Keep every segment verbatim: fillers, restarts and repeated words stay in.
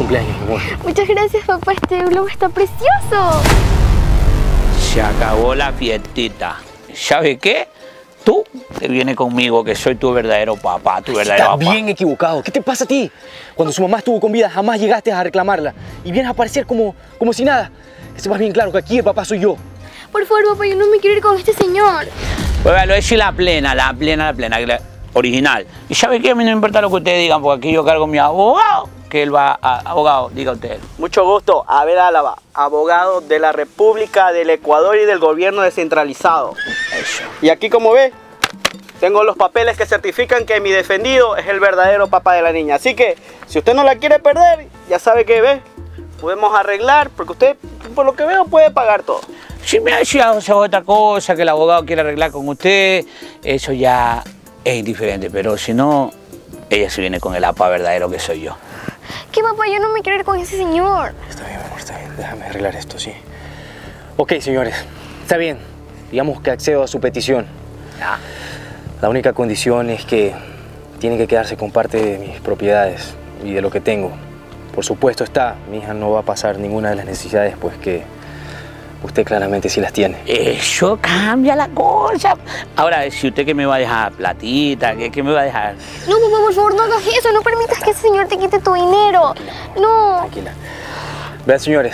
cumpleaños, mi amor. Muchas gracias, papá. Este globo está precioso. Se acabó la fiestita. ¿Sabe qué? Tú te vienes conmigo, que soy tu verdadero papá, tu verdadero Estás papá. bien equivocado. ¿Qué te pasa a ti? Cuando su mamá estuvo con vida, jamás llegaste a reclamarla. Y vienes a aparecer como, como si nada. Que sepas bien claro que aquí el papá soy yo. Por favor, papá, yo no me quiero ir con este señor. Pues lo es la plena, la plena, la plena, la original. ¿Y sabe qué? A mí no me importa lo que ustedes digan, porque aquí yo cargo a mi abogado, que él va a... Abogado, diga usted. Mucho gusto, Abel Álava, abogado de la República del Ecuador y del gobierno descentralizado. Eso. Y aquí, como ve, tengo los papeles que certifican que mi defendido es el verdadero papá de la niña. Así que, si usted no la quiere perder, ya sabe que ve, podemos arreglar, porque usted, por lo que veo, puede pagar todo. Si me decía otra cosa, que el abogado quiere arreglar con usted, eso ya es indiferente, pero si no, ella se viene con el papá verdadero que soy yo. ¿Qué, papá? Yo no me quiero ir con ese señor. Está bien, mi amor, está bien. Déjame arreglar esto, sí. Ok, señores. Está bien. Digamos que accedo a su petición. Ya. La única condición es que tiene que quedarse con parte de mis propiedades y de lo que tengo. Por supuesto está, mi hija no va a pasar ninguna de las necesidades, pues que usted claramente sí las tiene. Eso cambia la cosa. Ahora, si usted que me va a dejar platita, ¿qué, qué me va a dejar? No, papá, por favor, no hagas eso. No permitas que ese señor te quite tu dinero. No. Tranquila. Vean, señores,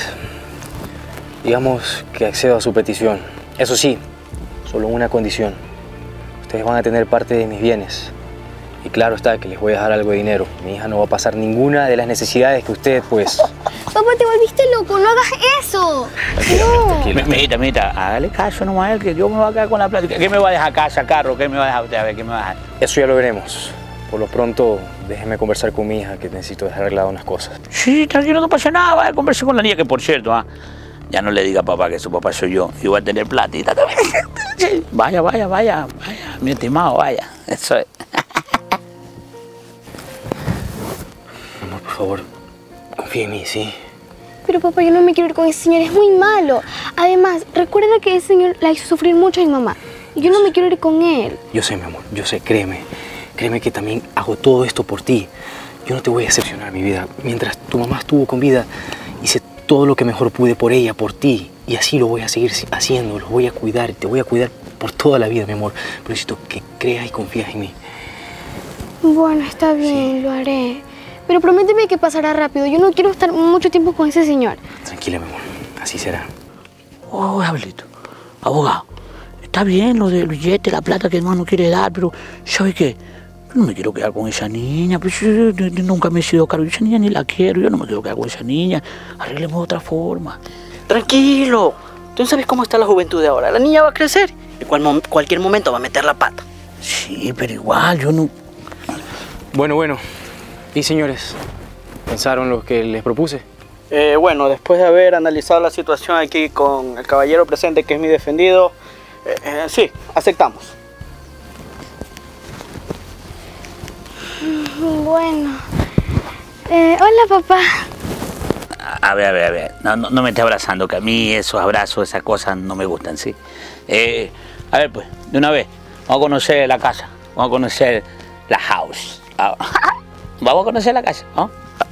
digamos que accedo a su petición. Eso sí, solo una condición. Ustedes van a tener parte de mis bienes. Y claro está que les voy a dejar algo de dinero. Mi hija no va a pasar ninguna de las necesidades que usted, pues... Papá, te volviste loco. No hagas eso. No. Tranquila. Mijita, mijita, hágale caso nomás a él, que yo me voy a quedar con la plata. ¿Qué me va a dejar casa, carro? ¿Qué me va a dejar usted? A ver, ¿qué me va a dejar? Eso ya lo veremos. Por lo pronto, déjeme conversar con mi hija, que necesito dejar arregladas unas cosas. Sí, tranquilo, no pasa nada. Vaya a conversar con la niña, que por cierto, ¿ah? Ya no le diga a papá que su papá soy yo. Y voy a tener platita también. Sí, vaya, vaya, vaya, vaya. Mi estimado, vaya. Eso es. Amor, por favor, confía en mí, ¿sí? Pero, papá, yo no me quiero ir con ese señor. Es muy malo. Además, recuerda que ese señor la hizo sufrir mucho a mi mamá. Y yo no me quiero ir con él. Yo sé, mi amor, yo sé, créeme. Créeme que también hago todo esto por ti. Yo no te voy a decepcionar, mi vida. Mientras tu mamá estuvo con vida, hice todo lo que mejor pude por ella, por ti. Y así lo voy a seguir haciendo. Los voy a cuidar. Te voy a cuidar por toda la vida, mi amor. Pero necesito que creas y confías en mí. Bueno, está bien, sí, lo haré. Pero prométeme que pasará rápido. Yo no quiero estar mucho tiempo con ese señor. Tranquila, mi amor. Así será. Oh, Abelito. Abogado, está bien lo del billete, la plata que el hermano quiere dar, pero ¿sabe qué? Yo no me quiero quedar con esa niña. Pues yo, yo, yo nunca me he sido cargo. Esa niña ni la quiero. Yo no me quiero quedar con esa niña. Arreglemos de otra forma. Tranquilo. Tú no sabes cómo está la juventud de ahora. La niña va a crecer. En cual, cualquier momento va a meter la pata. Sí, pero igual, yo no... Bueno, bueno. Y señores, ¿pensaron lo que les propuse? Eh, bueno, después de haber analizado la situación aquí con el caballero presente, que es mi defendido, eh, eh, sí, aceptamos. Bueno. Eh, hola, papá. A ver, a ver, a ver. No, no, no me esté abrazando, que a mí esos abrazos, esas cosas no me gustan, ¿sí? Eh, a ver, pues, de una vez, vamos a conocer la casa. Vamos a conocer la house. Vamos a conocer la casa, ¿no?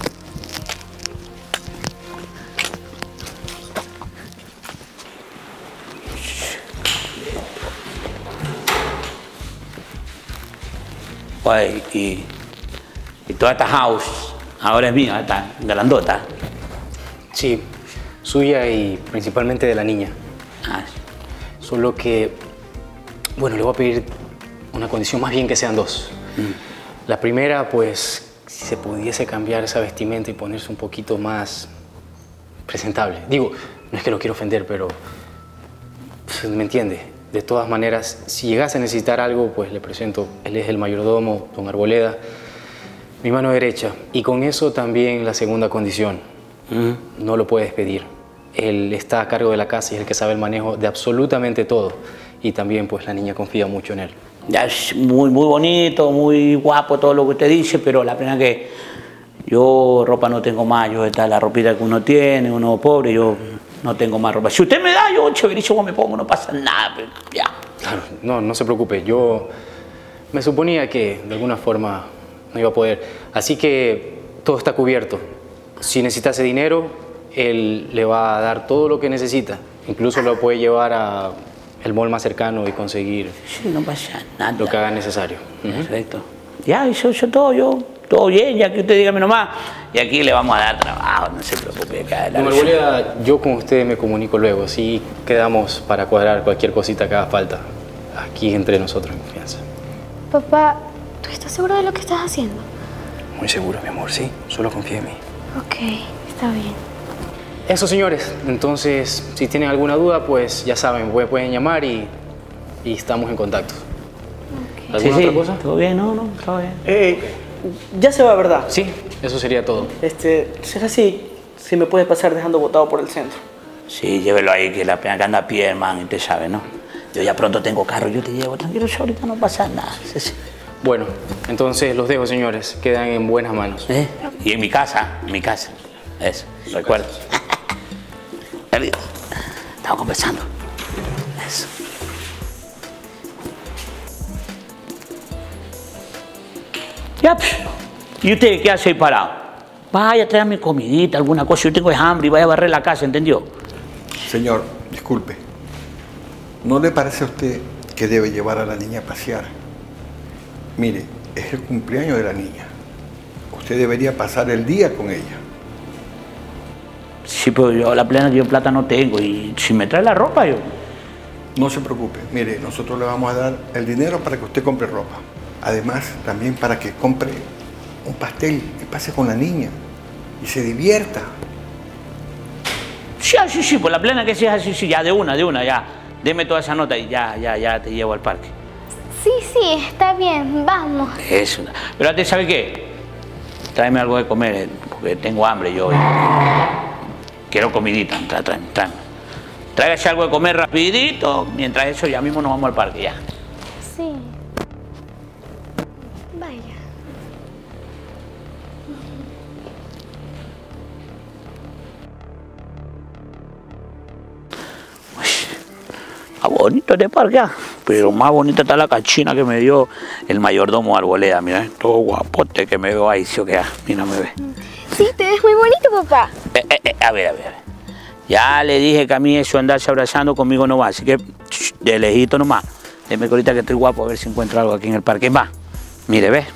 Pues, y, y toda esta house ahora es mía, esta grandota. Sí, suya y principalmente de la niña. Ah, Solo que, bueno, le voy a pedir una condición, más bien que sean dos. Mm. La primera, pues, si se pudiese cambiar esa vestimenta y ponerse un poquito más presentable. Digo, no es que lo quiero ofender, pero pues, me entiende. De todas maneras, si llegase a necesitar algo, pues le presento. Él es el mayordomo, don Arboleda, mi mano derecha. Y con eso también la segunda condición. Mm. No lo puedes pedir. Él está a cargo de la casa y es el que sabe el manejo de absolutamente todo. Y también, pues, la niña confía mucho en él. Ya es muy, muy bonito, muy guapo todo lo que usted dice, pero la pena que yo ropa no tengo más. Yo está la ropita que uno tiene, uno pobre, yo no tengo más ropa. Si usted me da, yo chéverísimo me pongo, no pasa nada, pero ya. Claro, no, no se preocupe. Yo me suponía que de alguna forma no iba a poder. Así que todo está cubierto. si necesitase dinero, él le va a dar todo lo que necesita. Incluso lo puede llevar a el mall más cercano y conseguir Sí, no pasa nada. lo que haga necesario. Perfecto. Ya, eso, eso todo, yo, todo bien, ya que usted dígame nomás. Y aquí le vamos a dar trabajo, no se preocupe. Don Arboleda, yo con usted me comunico luego, sí quedamos para cuadrar cualquier cosita que haga falta. Aquí entre nosotros en confianza. Papá, ¿tú estás seguro de lo que estás haciendo? Muy seguro, mi amor, sí. Solo confía en mí. Ok, está bien. Eso, señores. Entonces, si tienen alguna duda, pues ya saben, pueden llamar y, y estamos en contacto. Okay. ¿Alguna Sí, sí, otra cosa? todo bien, no, no, todo bien. Eh, ya se va, ¿verdad? Sí, eso sería todo. Este, será así, si me puede pasar dejando botado por el centro. Sí, llévelo ahí, que la pena que anda a pie, hermano, y usted sabe, ¿no? Yo ya pronto tengo carro, yo te llevo, tranquilo, yo ahorita no pasa nada. Sí, sí. Bueno, entonces los dejo, señores. Quedan en buenas manos. ¿Eh? Y en mi casa, en mi casa. Eso, recuerda. Estamos conversando. Eso. Ya, pues. ¿Y usted qué hace ahí parado? Vaya a traerme comidita, alguna cosa. Yo tengo hambre y vaya a barrer la casa, ¿entendió? Señor, disculpe. ¿No le parece a usted que debe llevar a la niña a pasear? Mire, es el cumpleaños de la niña. Usted debería pasar el día con ella. Sí, pero yo la plena que yo plata no tengo y si me trae la ropa yo... No se preocupe. Mire, nosotros le vamos a dar el dinero para que usted compre ropa. Además, también para que compre un pastel y pase con la niña y se divierta. Sí, sí, sí, por la plena que sea así, sí, ya de una, de una, ya. Deme toda esa nota y ya, ya, ya te llevo al parque. Sí, sí, está bien, vamos. Eso. Pero antes, ¿sabe qué? Tráeme algo de comer, eh, porque tengo hambre yo. Y... quiero comidita, tra, tra, tra. Tráigase algo de comer rapidito, mientras eso ya mismo nos vamos al parque, ya. Sí. Vaya. Está bonito este parque, ¿ah? Pero más bonita está la cachina que me dio el mayordomo Arboleda. Mira, todo guapote que me veo ahí, ¿sí o qué? Mira, me ve. Sí, te ves muy bonito, papá. Eh, eh, eh, a ver, a ver, a ver. Ya le dije que a mí eso andarse abrazando conmigo no va, así que shh, de lejito nomás. Deme que ahorita que estoy guapo a ver si encuentro algo aquí en el parque. Va, mire, ve.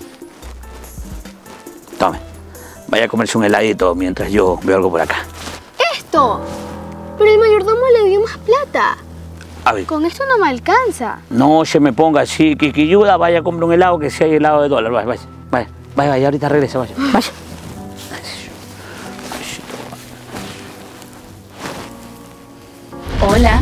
Tome, vaya a comerse un heladito mientras yo veo algo por acá. ¡Esto! Pero el mayordomo le dio más plata. A ver. Con esto no me alcanza. No se me ponga así, Kikiyuda, vaya a comprar un helado que sea helado de dólar. Vaya, vaya, vaya, vaya, vaya, ahorita regresa, vaya, vaya. Hola.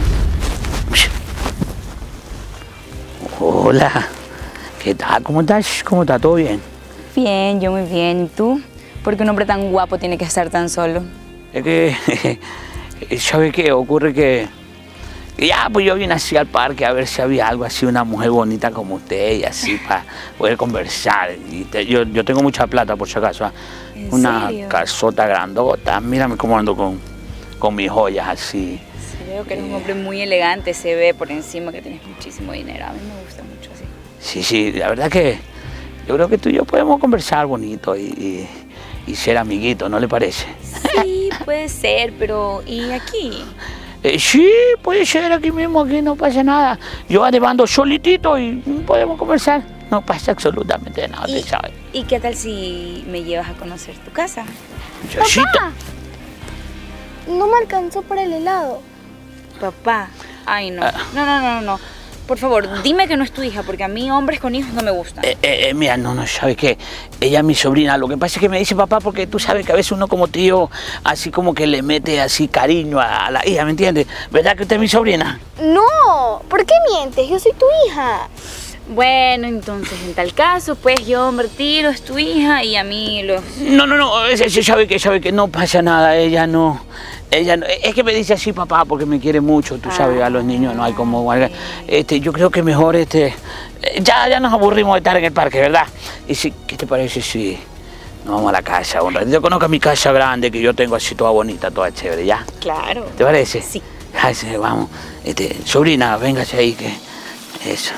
Hola, ¿qué tal? ¿Cómo estás? ¿Cómo está? ¿Todo bien? Bien, yo muy bien. ¿Y tú? ¿Por qué un hombre tan guapo tiene que estar tan solo? Es que, ¿sabe qué? Ocurre que, que ya, pues yo vine así al parque a ver si había algo así, una mujer bonita como usted y así para poder conversar. Y te- yo, yo tengo mucha plata, por si acaso. ¿Ah? ¿En Una serio? casota grandota. Mírame cómo ando con, con mis joyas así. Sí, veo que eres un hombre muy elegante, se ve por encima que tienes muchísimo dinero. A mí me gusta mucho así. Sí, sí, la verdad que yo creo que tú y yo podemos conversar bonito y, y, y ser amiguitos, ¿no le parece? Sí, puede ser, pero ¿y aquí? Eh, sí, puede ser aquí mismo, aquí no pasa nada. yo ando solitito y podemos conversar. No pasa absolutamente nada, ¿Y, usted sabe. ¿Y qué tal si me llevas a conocer tu casa? Chachito. Papá, no me alcanzó para el helado. Papá. Ay, no. Ah. No, no, no, no, no. Por favor, dime que no es tu hija, porque a mí hombres con hijos no me gustan. Eh, eh, eh, mira, no, no, ¿sabes qué? Ella es mi sobrina. Lo que pasa es que me dice papá porque tú sabes que a veces uno como tío así como que le mete así cariño a la hija, ¿me entiendes? ¿Verdad que usted es mi sobrina? No, ¿por qué mientes? Yo soy tu hija. Bueno, entonces, en tal caso, pues yo, Martiro, es tu hija y a mí los... No, no, no, ese- ese sabe que sabe que no pasa nada, ella no, ella no, es que me dice así papá porque me quiere mucho, tú sabes, a los niños no hay como, este, yo creo que mejor, este, eh, ya, ya nos aburrimos de estar en el parque, ¿verdad? Y si, ¿qué te parece si nos vamos a la casa un ratito? Conozca mi casa grande que yo tengo así toda bonita, toda chévere, ¿ya? Claro. ¿Te parece? Sí. Ay, sí, vamos, este, sobrina, véngase ahí que, eso.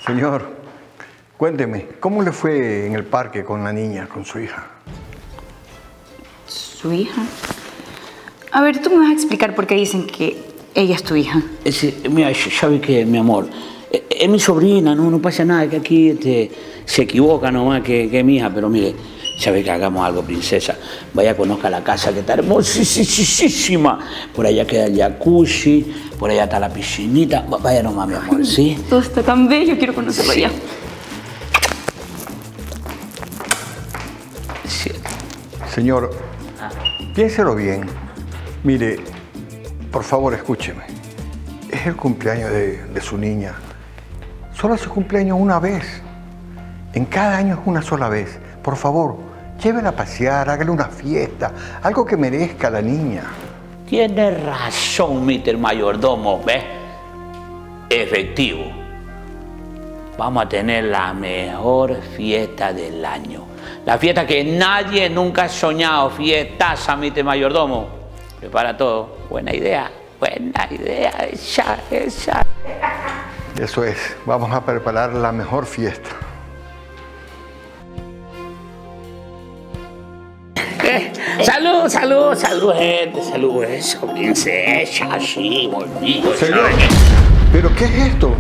Señor, cuénteme, ¿cómo le fue en el parque con la niña, con su hija? ¿Su hija? A ver, tú me vas a explicar por qué dicen que ella es tu hija. Ese, mira, ¿sabe qué, mi amor? Es, es mi sobrina, no, no pasa nada, que aquí este, se equivoca nomás, que, que es mi hija, pero mire, ¿sabe que hagamos algo, princesa? Vaya, conozca la casa, que está hermosísima. Por allá queda el jacuzzi, por allá está la piscinita. Vaya nomás, mi amor, ¿sí? Todo está tan bello, quiero conocerlo Sí. ya. Sí. Señor, piénselo bien. Mire, por favor, escúcheme. Es el cumpleaños de, de su niña. Solo hace cumpleaños una vez. En cada año es una sola vez. Por favor, llévela a pasear, hágale una fiesta, algo que merezca a la niña. Tiene razón, mister Mayordomo, ¿ves? Efectivo. Vamos a tener la mejor fiesta del año. La fiesta que nadie nunca ha soñado. Fiestaza, mister Mayordomo. Prepara todo. Buena idea, buena idea. Esa, esa. Eso es, vamos a preparar la mejor fiesta. Eh, salud, salud, salud, gente, salud, eso, princesa, sí, bonito. Señor, ¿pero qué es esto?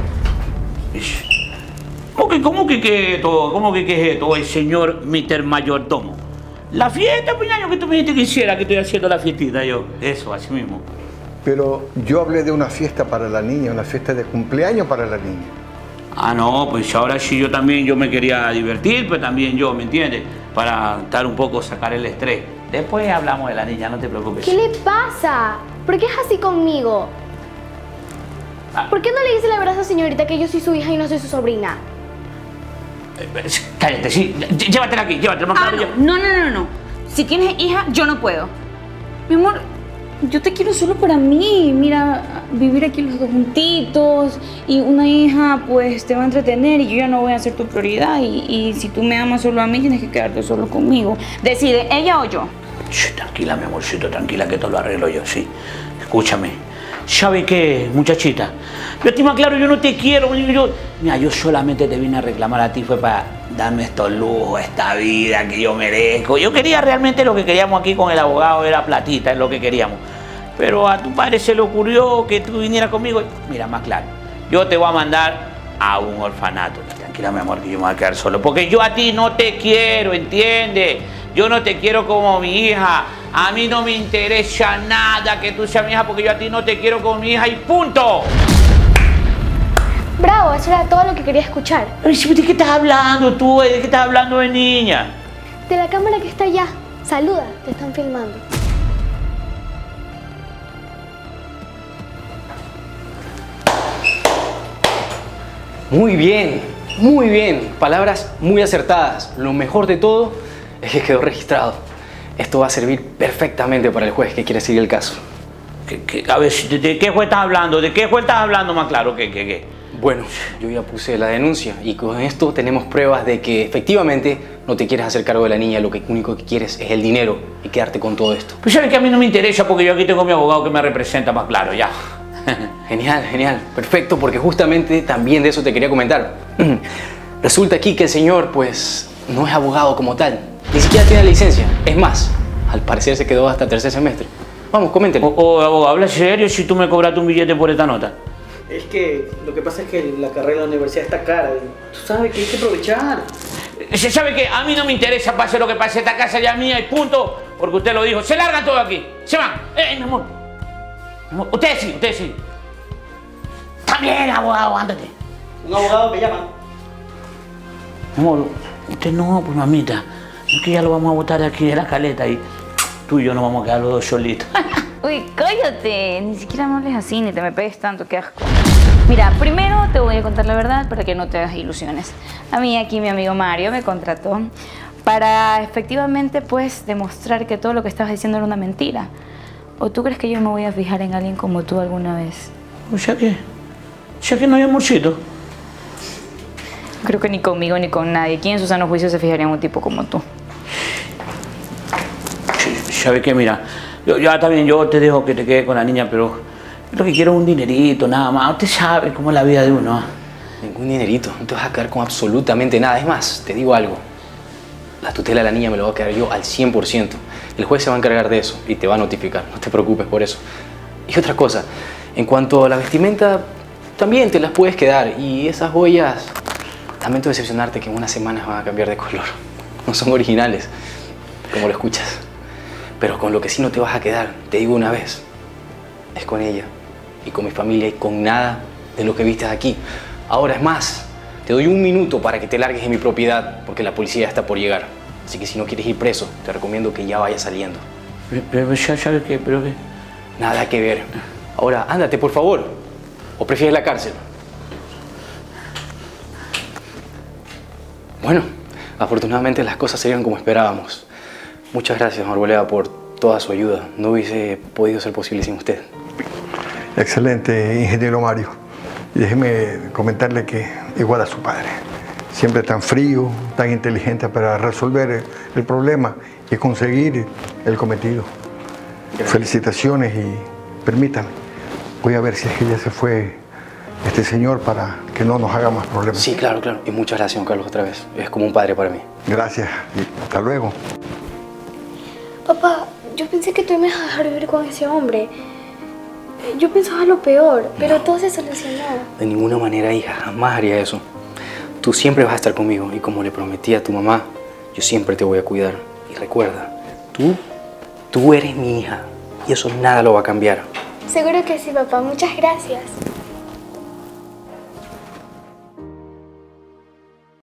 ¿Cómo que, cómo que qué es esto? ¿Cómo que qué es esto? El señor mister Mayordomo. La fiesta, puñaño, que tú me dijiste que hiciera, que estoy haciendo la fiestita yo. Eso, así mismo. Pero yo hablé de una fiesta para la niña, una fiesta de cumpleaños para la niña. Ah, no, pues ahora sí yo también, yo me quería divertir, pues también yo, ¿me entiendes? Para estar un poco, sacar el estrés. Después hablamos de la niña, no te preocupes. ¿Qué le pasa? ¿Por qué es así conmigo? Ah. ¿Por qué no le dice la verdad a esa señorita que yo soy su hija y no soy su sobrina? Cállate, sí, llévatela aquí, llévatela más Ah, claro. no, no, no, no, no. Si tienes hija, yo no puedo. Mi amor, yo te quiero solo para mí. Mira, vivir aquí los dos juntitos y una hija pues te va a entretener y yo ya no voy a ser tu prioridad. Y, y si tú me amas solo a mí, tienes que quedarte solo conmigo. Decide, ella o yo. Shh, tranquila, mi amorcito, tranquila, que todo lo arreglo yo, sí. Escúchame. ¿Sabe qué, muchachita? Yo te más claro, yo no te quiero. Yo, mira, yo solamente te vine a reclamar a ti, fue para darme estos lujos, esta vida que yo merezco. Yo quería realmente lo que queríamos aquí con el abogado, era platita, es lo que queríamos. Pero a tu padre se le ocurrió que tú vinieras conmigo. Mira, más claro, yo te voy a mandar a un orfanato. Tranquila, mi amor, que yo me voy a quedar solo. Porque yo a ti no te quiero, ¿entiendes? Yo no te quiero como mi hija. A mí no me interesa nada que tú seas mi hija porque yo a ti no te quiero como mi hija y punto. Bravo, eso era todo lo que quería escuchar. ¿De qué estás hablando tú? ¿De qué estás hablando de niña? De la cámara que está allá. Saluda, te están filmando. Muy bien, muy bien. Palabras muy acertadas. Lo mejor de todo es que quedó registrado. Esto va a servir perfectamente para el juez que quiere seguir el caso. ¿Qué, qué, a ver, ¿de, de qué juez estás hablando? ¿De qué juez estás hablando más claro? ¿Qué, qué, qué? Bueno, yo ya puse la denuncia y con esto tenemos pruebas de que efectivamente no te quieres hacer cargo de la niña. Lo que único que quieres es el dinero y quedarte con todo esto. Pues sabes que a mí no me interesa porque yo aquí tengo a mi abogado que me representa más claro, ya. Genial, genial. Perfecto, porque justamente también de eso te quería comentar. Resulta aquí que el señor, pues, no es abogado como tal. Ni siquiera tiene licencia. Es más, al parecer se quedó hasta tercer semestre. Vamos, coméntelo. O, o abogado, habla serio si tú me cobraste un billete por esta nota. Es que lo que pasa es que la carrera de la universidad está cara. Y tú sabes que hay que aprovechar. Se sabe que a mí no me interesa pase lo que pase, esta casa ya es mía y punto, porque usted lo dijo. Se largan todo aquí, se van. Eh, mi amor. Mi amor. Ustedes sí, ustedes sí. También, abogado, ándate. Un abogado me llama. Mi amor, usted no, pues mamita. Es que ya lo vamos a botar de aquí de la caleta y tú y yo nos vamos a quedar los dos solitos. Uy, cállate. Ni siquiera me hables así, ni te me pegues tanto, qué asco. Mira, primero te voy a contar la verdad para que no te hagas ilusiones. A mí aquí mi amigo Mario me contrató para efectivamente pues demostrar que todo lo que estabas diciendo era una mentira. ¿O tú crees que yo me voy a fijar en alguien como tú alguna vez? O sea que, o sea que no hay amorcito. Creo que ni conmigo ni con nadie. ¿Quién en su sano juicio se fijaría en un tipo como tú? ¿Sabe qué? Mira, yo, ya también yo te dejo que te quedes con la niña, pero lo que quiero es un dinerito, nada más. Usted sabe cómo es la vida de uno. Ningún dinerito, no te vas a quedar con absolutamente nada. Es más, te digo algo. La tutela de la niña me lo voy a quedar yo al cien por ciento. El juez se va a encargar de eso y te va a notificar. No te preocupes por eso. Y otra cosa, en cuanto a la vestimenta, también te las puedes quedar. Y esas joyas, lamento decepcionarte que en unas semanas van a cambiar de color. No son originales, como lo escuchas. Pero con lo que sí no te vas a quedar, te digo una vez, es con ella y con mi familia y con nada de lo que viste aquí. Ahora es más, te doy un minuto para que te largues de mi propiedad porque la policía está por llegar. Así que si no quieres ir preso, te recomiendo que ya vayas saliendo. Pero ya sabes qué, pero qué. Nada que ver. Ahora, ándate, por favor. ¿O prefieres la cárcel? Bueno, afortunadamente las cosas serían como esperábamos. Muchas gracias, Marboleda, por toda su ayuda. No hubiese podido ser posible sin usted. Excelente, ingeniero Mario. Y déjeme comentarle que igual a su padre. Siempre tan frío, tan inteligente para resolver el problema y conseguir el cometido. Gracias. Felicitaciones y permítanme. Voy a ver si es que ya se fue este señor para que no nos haga más problemas. Sí, claro, claro. Y muchas gracias, don Carlos, otra vez. Es como un padre para mí. Gracias y hasta luego. Papá, yo pensé que tú me ibas a dejar vivir con ese hombre. Yo pensaba lo peor, pero no. Todo se solucionó. De ninguna manera, hija, jamás haría eso. Tú siempre vas a estar conmigo y como le prometí a tu mamá, yo siempre te voy a cuidar. Y recuerda, tú, tú eres mi hija y eso nada lo va a cambiar. Seguro que sí, papá. Muchas gracias.